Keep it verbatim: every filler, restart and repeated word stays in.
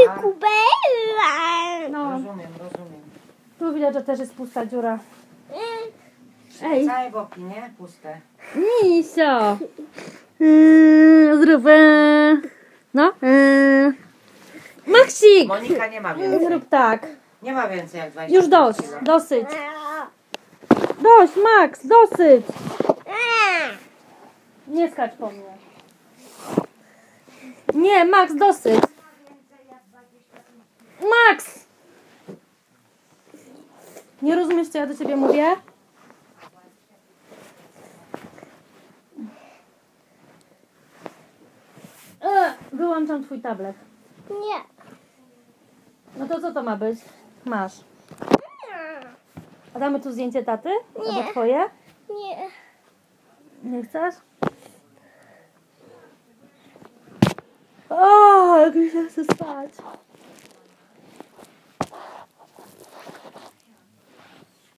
kubela. No. Rozumiem, rozumiem. Tu widać, że też jest pusta dziura. Ej. Całe boki, nie? Puste. Misio. Yy, zrób. Yy. No. Yy. Maksik. Monika nie ma więcej. Zrób tak. Nie ma więcej jak dwadzieścia Już dość. kilo. Dosyć. Dość, Max. Dosyć. Nie skacz po mnie. Nie, Max, dosyć. Max! Nie rozumiesz, co ja do ciebie mówię? E, wyłączam twój tablet. Nie. No to co to ma być? Masz. A damy tu zdjęcie taty? Nie. Albo twoje? Nie. Nie chcesz? O, jak mi się chce spać.